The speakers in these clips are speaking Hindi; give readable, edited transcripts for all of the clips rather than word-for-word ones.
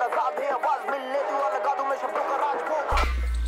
आजाद है आवाज मिल लेती हुआ लगा दूं मैं शब्दों का राजभोग।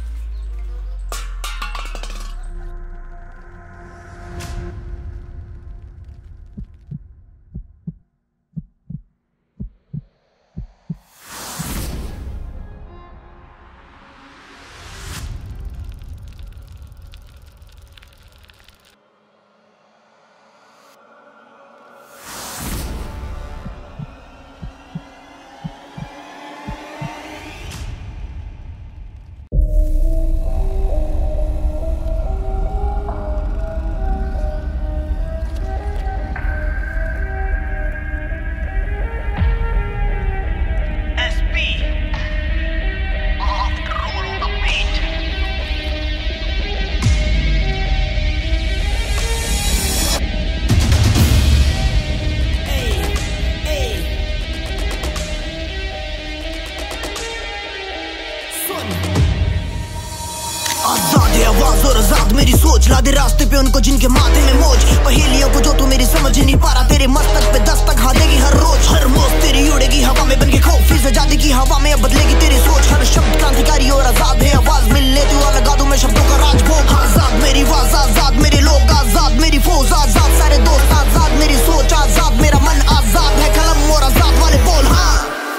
आजाद है आवाज और आजाद मेरी सोच, ला दे रास्ते पे उनको जिनके माथे में मोज। पहेलियों को जो तू मेरी समझ नहीं पा रहा, तेरे मस्तक पे दस्तक हाँ देगी हर रोज। हर मौज तेरी उड़ेगी हवा में बनके खौफ, इस आजादी की हवा में अब बदलेगी तेरी सोच। हर शब्द क्रांतिकारी और आजाद है आवाज मिल लेती हुआ लगा दूं मैं शब्दों का राजभोग। आजाद मेरी आवाज, आजाद मेरे लोग, आजाद मेरी फौज, आजाद सारे दोस्त, आजाद मेरी सोच, आजाद मेरा मन, आजाद है कलम और आजाद वाले बोल। हाँ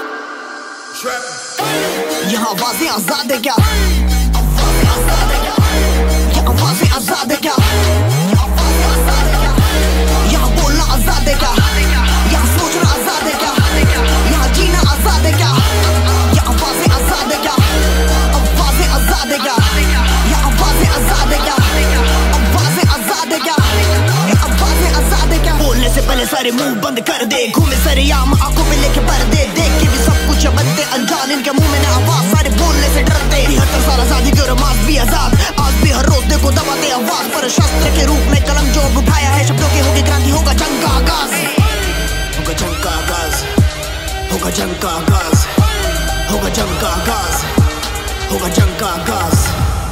यहाँ आवाजें आजाद है क्या? आवाजें आजाद है क्या? यहाँ बोलना आजाद है क्या? यहाँ सोचना आजाद है क्या? यहाँ जीना आजाद है क्या? यहाँ आवाजें आजाद है क्या? आवाजें आजाद है क्या? यहाँ आवाजें आजाद है क्या? आवाजें आजाद है क्या? आवाजें आजाद है क्या? बोलने से पहले सारे मुंह बंद कर दे, घूमे सारे याम आंखों पे लेके पर्दे, देख के भी सब कुछ बनते अनजान, इनके मुंह में ना आवाज, सारे बोलने से डरते। 73 साल आजादी की और मास भी आजाद, आज भी हर रोज देखो दबाते आवाज पर, शस्त्र के रूप में कलम जो अब उठाया है, शब्दों की होगी क्रांति, होगा जंग का आगाज, होगा जंग का आगाज, होगा जंग का आगाज, होगा जंग का आगाज, होगा जंग का आगाज।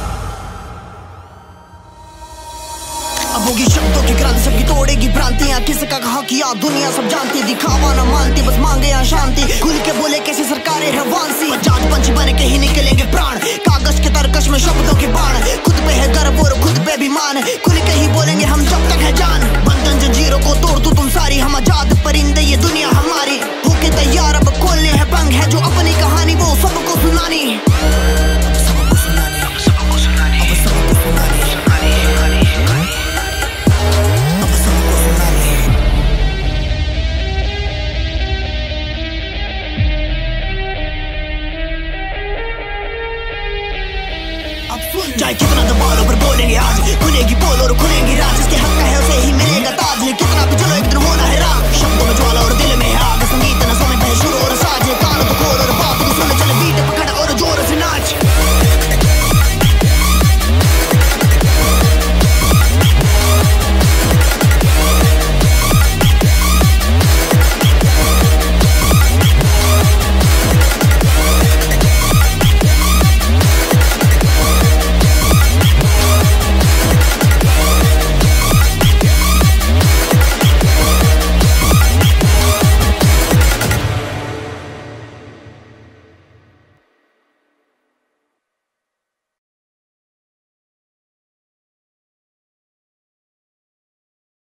अब होगी शब्दों की क्रांति, सबकी तोड़ेगी भ्रांतियां, किसका कहा किया दुनिया सब जानती, दिखावा ना मानती बस मांगे यहाँ शांति, खुल के बोले कैसी सरकारें है वांसी, बजाज पंछी बन के ही निकलेंगे प्राण, कागज के तरकश में शब्दों के बाण, खुद पे है गर्व और खुद पे अभिमान, खुल के ही बोलेंगे हम जब तक है जान। बंधन जंजीरों को तोड़ दो तुम सारी, हम आजाद परिंदे ये दुनिया हमारी, होके तैयार अब खोलने हैं पंख, है जो अपनी कहानी वो सबको सुनानी, सबको सुनानी, सबको सुनानी, अब सबको सुनानी। चाहे कितना दबा लो पर बोलेंगे आज, खुलेगी बोल और खुलेंगी राज, जिसके हक का है उसे ही मिलेगा ताज, कितना भी चलो एक दिन होना है राम, शब्दों में ज्वाला और दिल में है आग, संगीत